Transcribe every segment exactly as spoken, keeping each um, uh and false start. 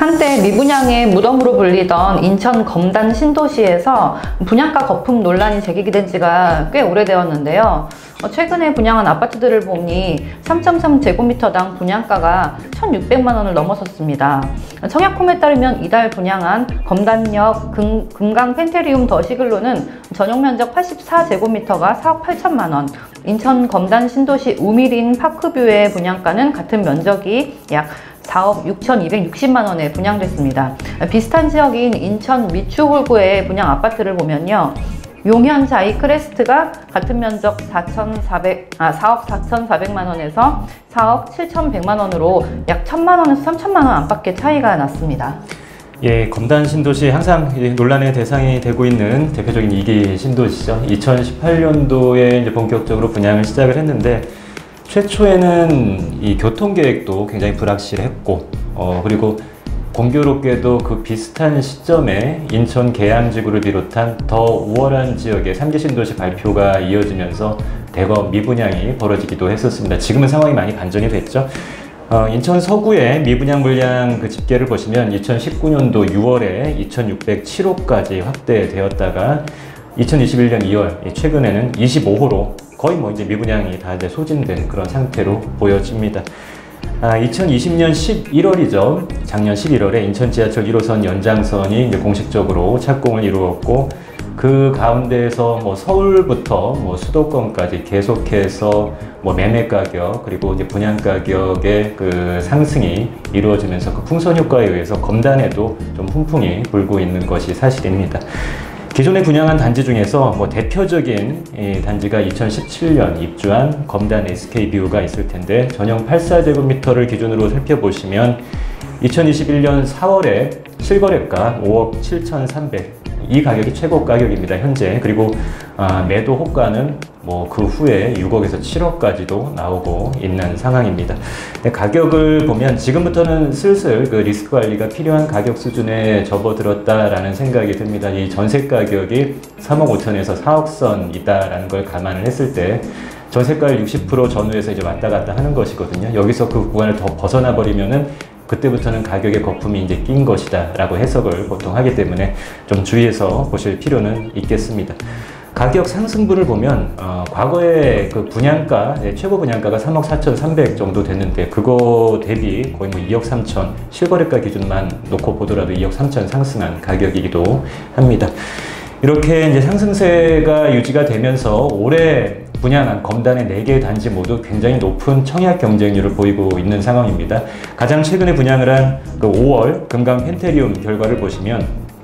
한때 미분양의 무덤으로 불리던 인천 검단 신도시에서 분양가 거품 논란이 제기된 지가 꽤 오래되었는데요. 최근에 분양한 아파트들을 보니 삼 점 삼 제곱미터당 분양가가 천육백만 원을 넘어섰습니다. 청약홈에 따르면 이달 분양한 검단역 금, 금강 펜테리움 더 시글로는 전용면적 팔십사 제곱미터가 사억 팔천만 원, 인천 검단 신도시 우미린 파크뷰의 분양가는 같은 면적이 약 사억 육천이백육십만 원에 분양됐습니다. 비슷한 지역인 인천 미추홀구의 분양 아파트를 보면요. 용현 자이 크레스트가 같은 면적 사천사백, 아, 사억 사천사백만 원에서 사억 칠천백만 원으로 약 천만 원에서 삼천만 원 안팎의 차이가 났습니다. 예, 검단 신도시 항상 논란의 대상이 되고 있는 대표적인 이 기 신도시죠. 이천십팔 년도에 이제 본격적으로 분양을 시작을 했는데 최초에는 이 교통계획도 굉장히 불확실했고 어, 그리고 공교롭게도 그 비슷한 시점에 인천 계양지구를 비롯한 더 우월한 지역의 삼 기 신도시 발표가 이어지면서 대거 미분양이 벌어지기도 했었습니다. 지금은 상황이 많이 반전이 됐죠. 어, 인천 서구의 미분양 물량 그 집계를 보시면 이천십구 년도 유월에 이천육백칠 호까지 확대되었다가 이천이십일 년 이월, 최근에는 이십오 호로 거의 뭐 이제 미분양이 다 이제 소진된 그런 상태로 보여집니다. 아, 이천이십 년 십일월이죠. 작년 십일월에 인천 지하철 일 호선 연장선이 이제 공식적으로 착공을 이루었고 그 가운데에서 뭐 서울부터 뭐 수도권까지 계속해서 뭐 매매 가격 그리고 이제 분양 가격의 그 상승이 이루어지면서 그 풍선 효과에 의해서 검단에도 좀 훈풍이 불고 있는 것이 사실입니다. 기존에 분양한 단지 중에서 뭐 대표적인 이 단지가 이천십칠 년 입주한 검단 에스케이뷰가 있을 텐데 전용 팔십사 제곱미터를 기준으로 살펴보시면 이천이십일 년 사월에 실거래가 오억 칠천삼백, 이 가격이 최고 가격입니다 현재. 그리고 아, 매도 호가는 뭐 그 후에 육억에서 칠억까지도 나오고 있는 상황입니다. 가격을 보면 지금부터는 슬슬 그 리스크 관리가 필요한 가격 수준에 접어들었다라는 생각이 듭니다. 이 전세 가격이 삼억 오천에서 사억 선이다라는 걸 감안을 했을 때 전세가를 육십 퍼센트 전후에서 이제 왔다 갔다 하는 것이거든요. 여기서 그 구간을 더 벗어나 버리면은 그때부터는 가격의 거품이 이제 낀 것이다 라고 해석을 보통 하기 때문에 좀 주의해서 보실 필요는 있겠습니다. 가격 상승분을 보면 어, 과거에 그 분양가, 네, 최고 분양가가 삼억 사천삼백 정도 됐는데 그거 대비 거의 뭐 이억 삼천, 실거래가 기준만 놓고 보더라도 이억 삼천 상승한 가격이기도 합니다. 이렇게 이제 상승세가 유지가 되면서 올해 분양한 검단의 네 개 단지 모두 굉장히 높은 청약 경쟁률을 보이고 있는 상황입니다. 가장 최근에 분양을 한 그 오월 금강 펜테리움 결과를 보시면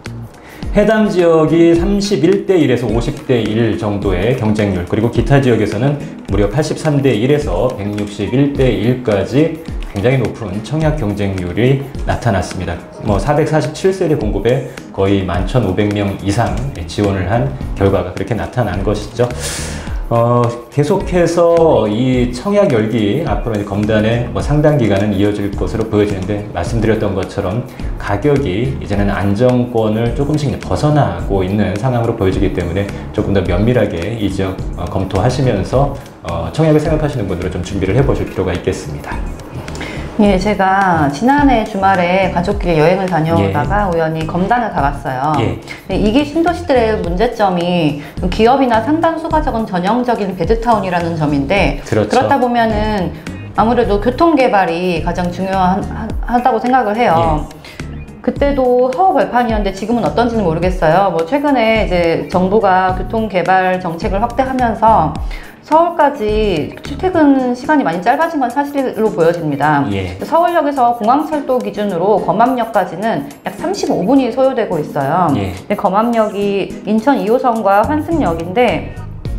해당 지역이 삼십일 대 일에서 오십 대 일 정도의 경쟁률, 그리고 기타 지역에서는 무려 팔십삼 대 일에서 백육십일 대 일까지 굉장히 높은 청약 경쟁률이 나타났습니다. 뭐 사백사십칠 세대 공급에 거의 만 천오백 명 이상 지원을 한 결과가 그렇게 나타난 것이죠. 어, 계속해서 이 청약 열기 앞으로 이제 검단의 뭐 상당 기간은 이어질 것으로 보여지는데 말씀드렸던 것처럼 가격이 이제는 안정권을 조금씩 벗어나고 있는 상황으로 보여지기 때문에 조금 더 면밀하게 이 지역 어, 검토하시면서 어, 청약을 생각하시는 분들은 좀 준비를 해 보실 필요가 있겠습니다. 예, 제가 지난해 주말에 가족끼리 여행을 다녀오다가 예. 우연히 검단을 가봤어요. 예. 이 기 신도시들의 문제점이 기업이나 상당수가 적은 전형적인 배드타운이라는 점인데 그렇죠. 그렇다 보면은 아무래도 교통개발이 가장 중요하다고 생각을 해요. 예. 그때도 허허벌판이었는데 지금은 어떤지는 모르겠어요. 뭐 최근에 이제 정부가 교통개발 정책을 확대하면서 서울까지 출퇴근 시간이 많이 짧아진 건 사실로 보여집니다. 예. 서울역에서 공항철도 기준으로 검암역까지는 약 삼십오 분이 소요되고 있어요. 예. 검암역이 인천 이 호선과 환승역인데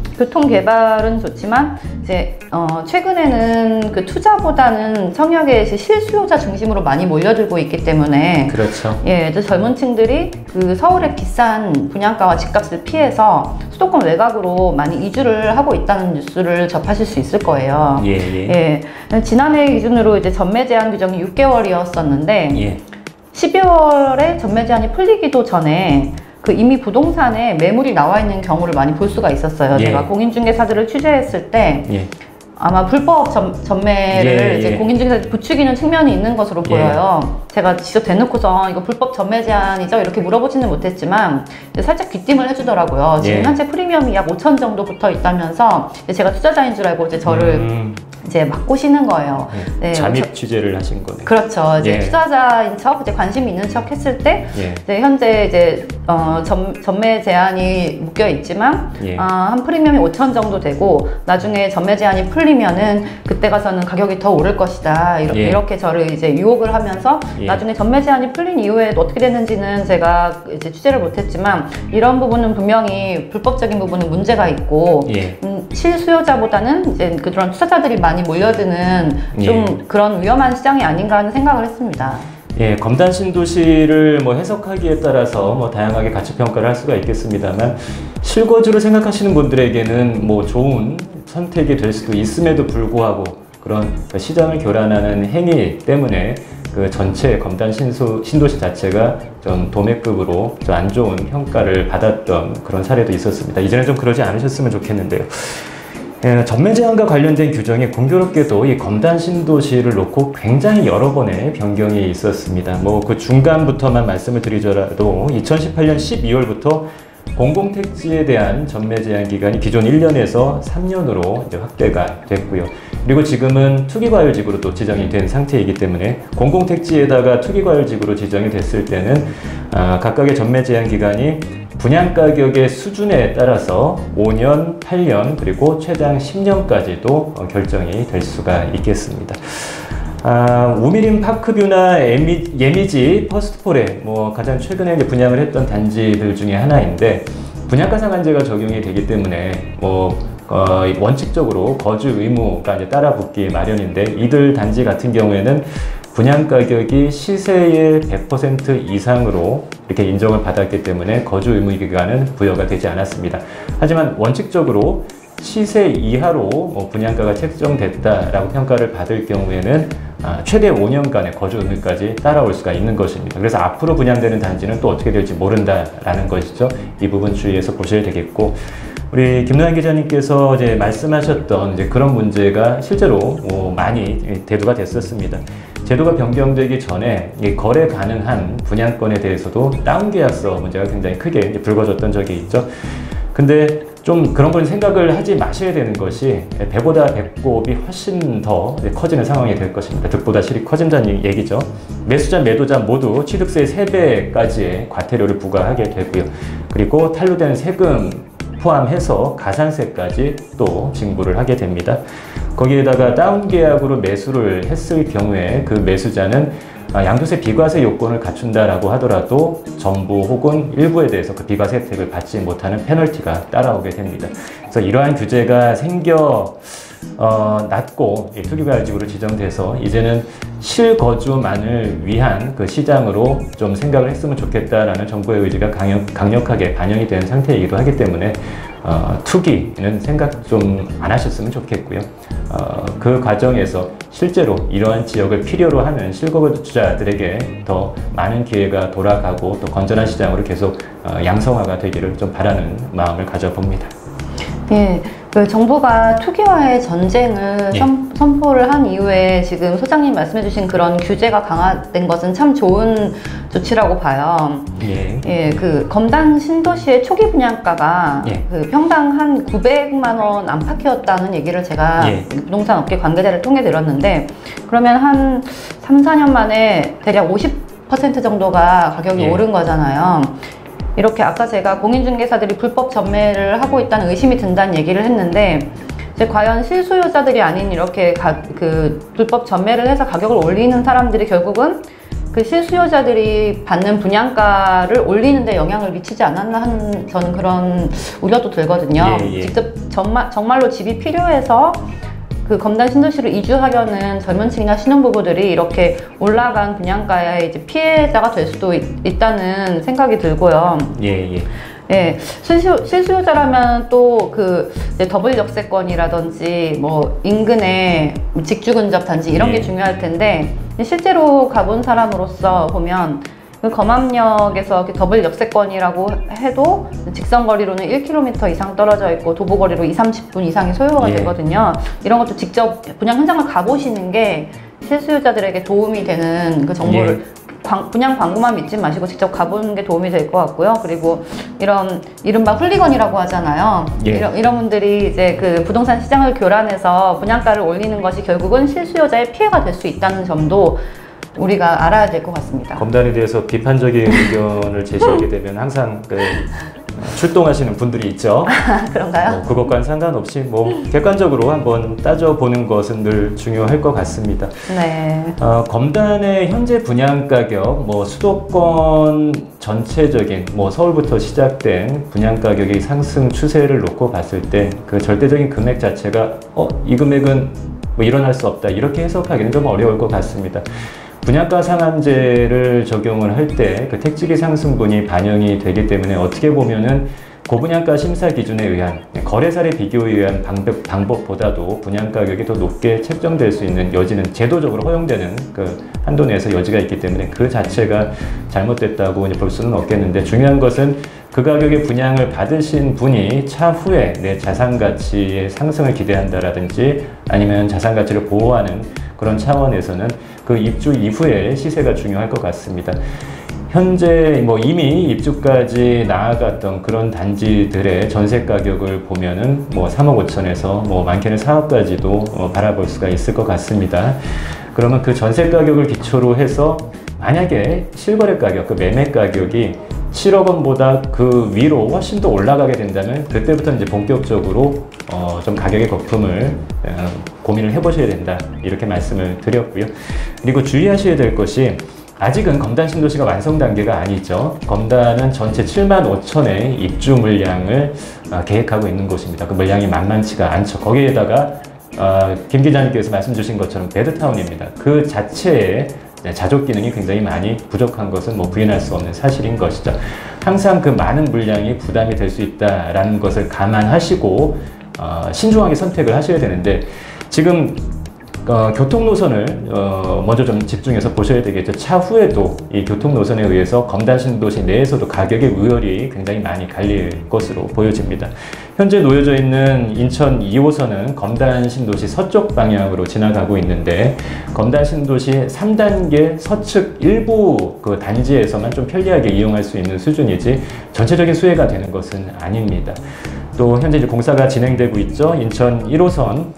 교통개발은 좋지만 이제 어 최근에는 그 투자보다는 청약에 실수요자 중심으로 많이 몰려들고 있기 때문에 그렇죠. 예, 이제 젊은 층들이 그 서울의 비싼 분양가와 집값을 피해서 수도권 외곽으로 많이 이주를 하고 있다는 뉴스를 접하실 수 있을 거예요. 예, 예. 예, 지난해 기준으로 이제 전매 제한 규정이 육 개월이었었는데 예. 십이월에 전매 제한이 풀리기도 전에 그 이미 부동산에 매물이 나와 있는 경우를 많이 볼 수가 있었어요. 예. 제가 공인중개사들을 취재했을 때 예. 아마 불법 전, 전매를 예, 이제 예. 공인중개사 부추기는 측면이 있는 것으로 예. 보여요. 제가 직접 대놓고서 이거 불법 전매 제한이죠? 이렇게 물어보지는 못했지만 이제 살짝 귀띔을 해주더라고요. 지금 예. 현재 프리미엄이 약 오천 정도 붙어 있다면서 제가 투자자인 줄 알고 이제 저를 음. 이제 막 꼬시는 거예요. 네, 네, 잠입 저, 취재를 하신 거네요. 그렇죠. 이제 예. 투자자인 척, 이제 관심 있는 척 했을 때, 예. 이제 현재 이제 어, 전, 전매 제한이 묶여 있지만, 예. 아, 한 프리미엄이 오천 정도 되고, 나중에 전매 제한이 풀리면은 그때 가서는 가격이 더 오를 것이다. 이렇게, 예. 이렇게 저를 이제 유혹을 하면서, 예. 나중에 전매 제한이 풀린 이후에 어떻게 됐는지는 제가 이제 취재를 못했지만, 이런 부분은 분명히 불법적인 부분은 문제가 있고, 예. 음, 실수요자보다는 이제 그런 투자자들이 많이 몰려드는 좀 예. 그런 위험한 시장이 아닌가 하는 생각을 했습니다. 예, 검단 신도시를 뭐 해석하기에 따라서 뭐 다양하게 가치 평가를 할 수가 있겠습니다만 실거주를 생각하시는 분들에게는 뭐 좋은 선택이 될 수도 있음에도 불구하고 그런 시장을 교란하는 행위 때문에 그 전체 검단 신소, 신도시 자체가 좀 도매급으로 좀 안 좋은 평가를 받았던 그런 사례도 있었습니다. 이제는 좀 그러지 않으셨으면 좋겠는데요. 예, 전매 제한과 관련된 규정이 공교롭게도 이 검단 신도시를 놓고 굉장히 여러 번의 변경이 있었습니다. 뭐 그 중간부터만 말씀을 드리더라도 이천십팔 년 십이월부터 공공택지에 대한 전매 제한 기간이 기존 일 년에서 삼 년으로 이제 확대가 됐고요. 그리고 지금은 투기과열지구로 또 지정이 된 상태이기 때문에 공공택지에다가 투기과열지구로 지정이 됐을 때는 아, 각각의 전매 제한 기간이 분양가격의 수준에 따라서 오 년, 팔 년, 그리고 최장 십 년까지도 결정이 될 수가 있겠습니다. 아, 우미림 파크뷰나 예미, 예미지 퍼스트폴에 뭐 가장 최근에 이제 분양을 했던 단지들 중에 하나인데 분양가 상한제가 적용이 되기 때문에 뭐 어, 원칙적으로 거주 의무가 이제 따라붙기 마련인데 이들 단지 같은 경우에는 분양가격이 시세의 백 퍼센트 이상으로 이렇게 인정을 받았기 때문에 거주 의무 기간은 부여가 되지 않았습니다. 하지만 원칙적으로 시세 이하로 뭐 분양가가 책정됐다라고 평가를 받을 경우에는 아, 최대 오 년간의 거주 의무까지 따라올 수가 있는 것입니다. 그래서 앞으로 분양되는 단지는 또 어떻게 될지 모른다라는 것이죠. 이 부분 주의해서 보셔야 되겠고 우리 김노한 기자님께서 이제 말씀하셨던 이제 그런 문제가 실제로 뭐 많이 대두가 됐었습니다. 제도가 변경되기 전에 이 거래 가능한 분양권에 대해서도 다운 계약서 문제가 굉장히 크게 이제 불거졌던 적이 있죠. 근데 좀 그런 걸 생각을 하지 마셔야 되는 것이 배보다 배꼽이 훨씬 더 커지는 상황이 될 것입니다. 득보다 실이 커진다는 얘기죠. 매수자, 매도자 모두 취득세 세 배까지의 과태료를 부과하게 되고요. 그리고 탄로된 세금 포함해서 가산세까지 또 징부를 하게 됩니다. 거기에다가 다운 계약으로 매수를 했을 경우에 그 매수자는 양도세 비과세 요건을 갖춘다라고 하더라도 전부 혹은 일부에 대해서 그 비과세 혜택을 받지 못하는 페널티가 따라오게 됩니다. 그래서 이러한 규제가 생겨 어, 낮고 투기과열지구로 지정돼서 이제는 실거주만을 위한 그 시장으로 좀 생각을 했으면 좋겠다라는 정부의 의지가 강력, 강력하게 반영이 된 상태이기도 하기 때문에 어, 투기는 생각 좀 안 하셨으면 좋겠고요. 어, 그 과정에서 실제로 이러한 지역을 필요로 하는 실거주자들에게 더 많은 기회가 돌아가고 또 건전한 시장으로 계속 어, 양성화가 되기를 좀 바라는 마음을 가져봅니다. 예, 그 정부가 투기와의 전쟁을 예. 선, 선포를 한 이후에 지금 소장님 말씀해주신 그런 규제가 강화된 것은 참 좋은 조치라고 봐요. 예. 예, 그 검단 신도시의 초기 분양가가 예. 그 평당 한 구백만 원 안팎이었다는 얘기를 제가 예. 부동산 업계 관계자를 통해 들었는데 그러면 한 삼, 사 년 만에 대략 오십 퍼센트 정도가 가격이 예. 오른 거잖아요. 이렇게 아까 제가 공인중개사들이 불법 전매를 하고 있다는 의심이 든다는 얘기를 했는데 이제 과연 실수요자들이 아닌 이렇게 가, 그 불법 전매를 해서 가격을 올리는 사람들이 결국은 그 실수요자들이 받는 분양가를 올리는 데 영향을 미치지 않았나 하는 저는 그런 우려도 들거든요. 예, 예. 직접 정말, 정말로 집이 필요해서 그 검단 신도시로 이주하려는 젊은 층이나 신혼부부들이 이렇게 올라간 분양가에 이제 피해자가 될 수도 있, 있다는 생각이 들고요. 예, 예. 예, 실수, 실수요자라면 또 그 더블 역세권이라든지 뭐 인근에 직주 근접 단지 이런 예. 게 중요할 텐데 실제로 가본 사람으로서 보면 그 검암역에서 더블 역세권이라고 해도 직선 거리로는 일 킬로미터 이상 떨어져 있고 도보 거리로 이삼십 분 이상이 소요가 예. 되거든요. 이런 것도 직접 분양 현장을 가보시는 게 실수요자들에게 도움이 되는 그 정보를 예. 광, 분양 광고만 믿지 마시고 직접 가보는 게 도움이 될 것 같고요. 그리고 이런 이른바 훌리건이라고 하잖아요. 예. 이런, 이런 분들이 이제 그 부동산 시장을 교란해서 분양가를 올리는 것이 결국은 실수요자의 피해가 될 수 있다는 점도 우리가 알아야 될 것 같습니다. 검단에 대해서 비판적인 의견을 제시하게 되면 항상 그 출동하시는 분들이 있죠. 그런가요? 뭐 그것과는 상관없이 뭐 객관적으로 한번 따져보는 것은 늘 중요할 것 같습니다. 네. 어, 검단의 현재 분양 가격, 뭐 수도권 전체적인 뭐 서울부터 시작된 분양 가격의 상승 추세를 놓고 봤을 때 그 절대적인 금액 자체가 어, 이 금액은 뭐 일어날 수 없다 이렇게 해석하기는 좀 어려울 것 같습니다. 분양가 상한제를 적용을 할 때 그 택지기 상승분이 반영이 되기 때문에 어떻게 보면은 고분양가 심사 기준에 의한 거래사례 비교에 의한 방법, 방법보다도 분양가격이 더 높게 책정될 수 있는 여지는 제도적으로 허용되는 그 한도 내에서 여지가 있기 때문에 그 자체가 잘못됐다고 볼 수는 없겠는데, 중요한 것은 그 가격에 분양을 받으신 분이 차후에 내 자산 가치의 상승을 기대한다라든지 아니면 자산 가치를 보호하는 그런 차원에서는 그 입주 이후의 시세가 중요할 것 같습니다. 현재 뭐 이미 입주까지 나아갔던 그런 단지들의 전세 가격을 보면은 뭐 삼억 오천에서 뭐 많게는 사억까지도 어 바라볼 수가 있을 것 같습니다. 그러면 그 전세 가격을 기초로 해서 만약에 실거래 가격, 그 매매 가격이 칠억 원보다 그 위로 훨씬 더 올라가게 된다면 그때부터 이제 본격적으로 어 좀 가격의 거품을 어 고민을 해보셔야 된다 이렇게 말씀을 드렸고요. 그리고 주의하셔야 될 것이 아직은 검단 신도시가 완성 단계가 아니죠. 검단은 전체 칠만 오천의 입주 물량을 어, 계획하고 있는 곳입니다. 그 물량이 만만치가 않죠. 거기에다가 어, 김 기자님께서 말씀 주신 것처럼 베드타운입니다. 그 자체에 자족 기능이 굉장히 많이 부족한 것은 뭐 부인할 수 없는 사실인 것이죠. 항상 그 많은 물량이 부담이 될 수 있다라는 것을 감안하시고 어, 신중하게 선택을 하셔야 되는데, 지금 어, 교통 노선을 어, 먼저 좀 집중해서 보셔야 되겠죠. 차후에도 이 교통 노선에 의해서 검단 신도시 내에서도 가격의 우열이 굉장히 많이 갈릴 것으로 보여집니다. 현재 놓여져 있는 인천 이 호선은 검단 신도시 서쪽 방향으로 지나가고 있는데, 검단 신도시 삼 단계 서측 일부 그 단지에서만 좀 편리하게 이용할 수 있는 수준이지 전체적인 수혜가 되는 것은 아닙니다. 또 현재 이제 공사가 진행되고 있죠. 인천 일 호선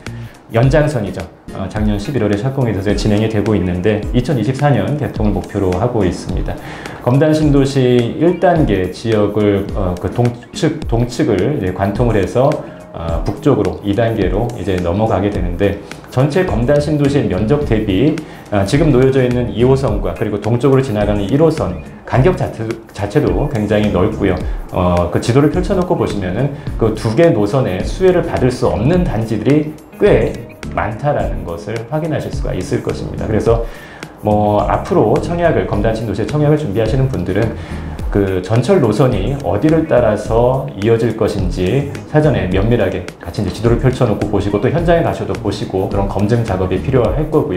연장선이죠. 어, 작년 십일월에 착공이 돼서 진행이 되고 있는데 이천이십사 년 개통을 목표로 하고 있습니다. 검단 신도시 일 단계 지역을 어, 그 동측 동측을 이제 관통을 해서 어, 북쪽으로 이 단계로 이제 넘어가게 되는데, 전체 검단 신도시의 면적 대비 어, 지금 놓여져 있는 이 호선과 그리고 동쪽으로 지나가는 일 호선 간격 자체, 자체도 굉장히 넓고요. 어, 그 지도를 펼쳐놓고 보시면은 그 두 개 노선의 수혜를 받을 수 없는 단지들이 꽤 많다라는 것을 확인하실 수가 있을 것입니다. 그래서 뭐 앞으로 청약을, 검단 신도시의 청약을 준비하시는 분들은 그 전철 노선이 어디를 따라서 이어질 것인지 사전에 면밀하게 같이 이제 지도를 펼쳐놓고 보시고, 또 현장에 가셔도 보시고 그런 검증 작업이 필요할 거고요.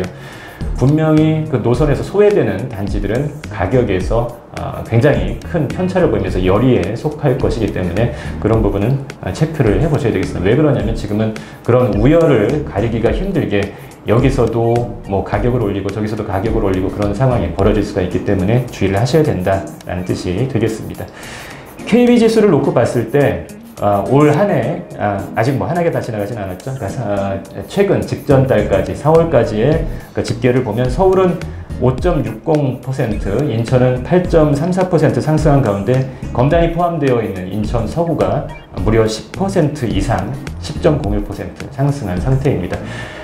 분명히 그 노선에서 소외되는 단지들은 가격에서 어, 굉장히 큰 편차를 보이면서 열의에 속할 것이기 때문에 그런 부분은 체크를 해보셔야 되겠습니다. 왜 그러냐면 지금은 그런 우열을 가리기가 힘들게 여기서도 뭐 가격을 올리고 저기서도 가격을 올리고 그런 상황이 벌어질 수가 있기 때문에 주의를 하셔야 된다라는 뜻이 되겠습니다. 케이비 지수를 놓고 봤을 때 어, 올 한 해, 아, 아직 뭐 한 해가 다 지나가진 않았죠. 그러니까 아, 최근 직전 달까지 사월까지의 그 집계를 보면 서울은 오 점 육공 퍼센트, 인천은 팔 점 삼사 퍼센트 상승한 가운데 검단이 포함되어 있는 인천 서구가 무려 십 퍼센트 이상, 십 점 공일 퍼센트 상승한 상태입니다.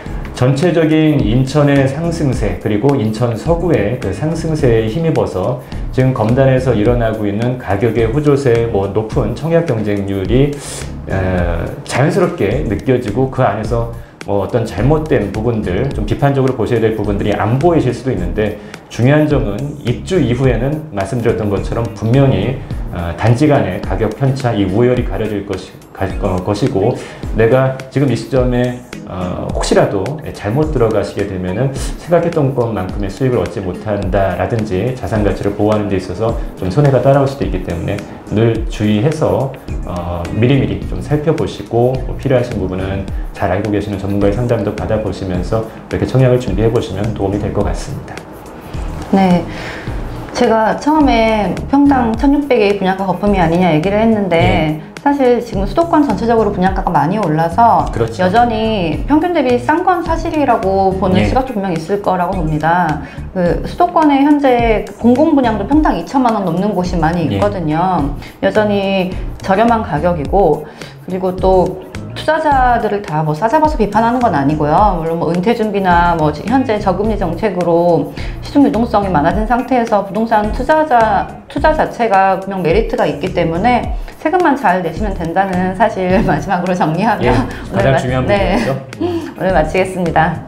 전체적인 인천의 상승세 그리고 인천 서구의 그 상승세에 힘입어서 지금 검단에서 일어나고 있는 가격의 호조세, 뭐 높은 청약 경쟁률이 에, 자연스럽게 느껴지고 그 안에서 뭐 어떤 잘못된 부분들, 좀 비판적으로 보셔야 될 부분들이 안 보이실 수도 있는데, 중요한 점은 입주 이후에는 말씀드렸던 것처럼 분명히 어, 단기간에 가격 편차, 이 우열이 가려질 것이, 가, 어, 것이고 내가 지금 이 시점에 어, 혹시라도 잘못 들어가시게 되면은 생각했던 것만큼의 수익을 얻지 못한다라든지 자산 가치를 보호하는 데 있어서 좀 손해가 따라올 수도 있기 때문에 늘 주의해서 어, 미리미리 좀 살펴보시고 뭐 필요하신 부분은 잘 알고 계시는 전문가의 상담도 받아보시면서 이렇게 청약을 준비해 보시면 도움이 될 것 같습니다. 네. 제가 처음에 평당 천육백이 분양가 거품이 아니냐 얘기를 했는데 예. 사실 지금 수도권 전체적으로 분양가가 많이 올라서 그렇죠. 여전히 평균 대비 싼 건 사실이라고 보는 예. 시각도 분명히 있을 거라고 봅니다. 그 수도권에 현재 공공 분양도 평당 이천만 원 넘는 곳이 많이 있거든요. 예. 여전히 저렴한 가격이고 그리고 또 투자자들을 다 뭐 싸잡아서 비판하는 건 아니고요. 물론 뭐 은퇴 준비나 뭐 현재 저금리 정책으로 시중 유동성이 많아진 상태에서 부동산 투자자 투자 자체가 분명 메리트가 있기 때문에 세금만 잘 내시면 된다는 사실 마지막으로 정리하며 예, 가장 중요한 네, 부분이죠. 오늘 마치겠습니다.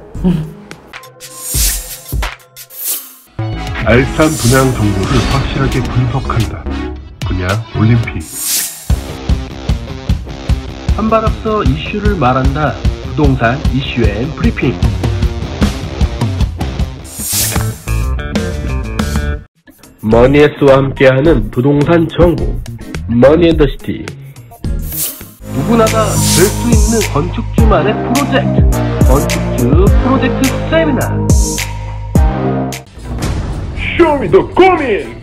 알찬 분양 정보를 확실하게 분석한다. 분양 올림픽. 한 발 앞서 이슈를 말한다. 부동산 이슈 앤 브리핑. 머니에스와 함께하는 부동산 정보 머니앤더시티. 누구나 다 될 수 있는 건축주만의 프로젝트 건축주 프로젝트 세미나. 쇼미 더 고민.